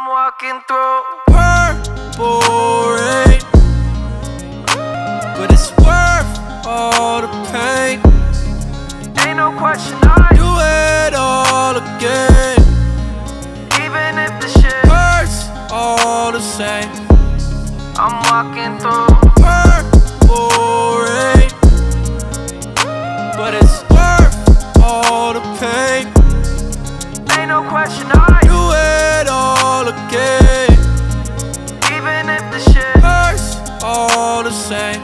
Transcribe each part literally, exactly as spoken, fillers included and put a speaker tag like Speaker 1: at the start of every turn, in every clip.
Speaker 1: I'm walking through purple rain, but it's worth all the pain. Ain't no question I do it all again, even if the shit hurts all the same. I'm walking through purple rain, but it's worth all the pain. Ain't no question I do it all again, even if the shit hurts all the same.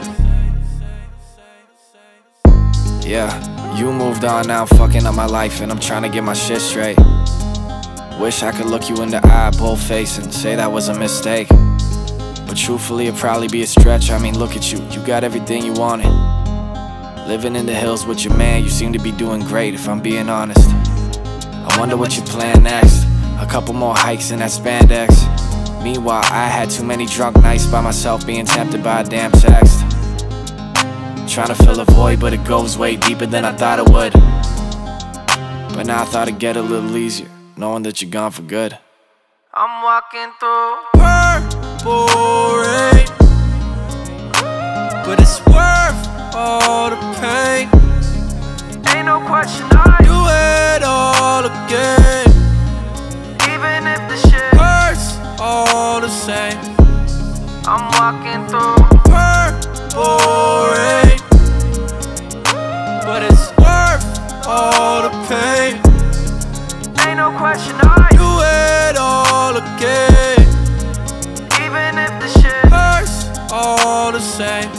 Speaker 2: Yeah, you moved on now, fucking up my life, and I'm trying to get my shit straight. Wish I could look you in the eye, bold face, and say that was a mistake. But truthfully, it'd probably be a stretch. I mean, look at you, you got everything you wanted. Living in the hills with your man, you seem to be doing great, if I'm being honest. I wonder what you plan next. A couple more hikes in that spandex. Meanwhile, I had too many drunk nights by myself, being tempted by a damn text. Trying to fill a void, but it goes way deeper than I thought it would. But now I thought it'd get a little easier, knowing that you're gone for good.
Speaker 1: I'm walking through purple rain, but it's worth all the pain. Ain't no question I do it all again, even if the shit hurts all the same. I'm walking through purple rain, but it's worth all the pain. Ain't no question I do it all again, even if the shit hurts all the same.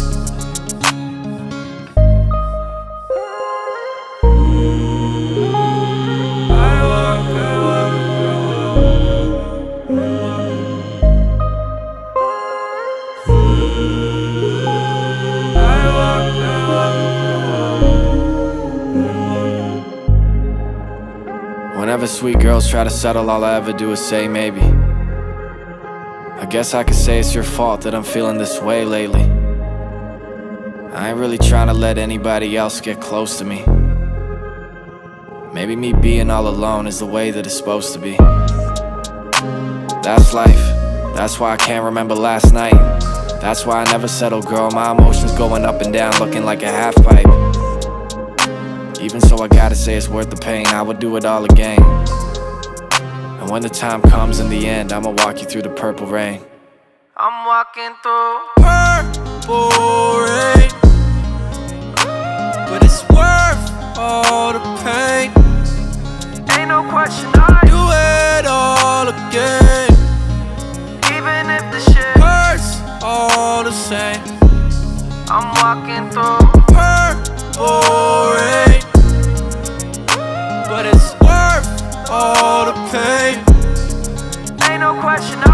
Speaker 2: Whenever sweet girls try to settle, all I ever do is say maybe. I guess I could say it's your fault that I'm feeling this way lately. I ain't really trying to let anybody else get close to me. Maybe me being all alone is the way that it's supposed to be. That's life, that's why I can't remember last night. That's why I never settle, girl, my emotions going up and down, looking like a half pipe. Even so, I gotta say it's worth the pain, I would do it all again. And when the time comes in the end, I'ma walk you through the purple rain.
Speaker 1: I'm walking through purple rain, but it's worth all the pain. Ain't no question I do it all again, even if the shit hurts all the same. I'm walking through purple rain, but it's worth all the pain. Ain't no question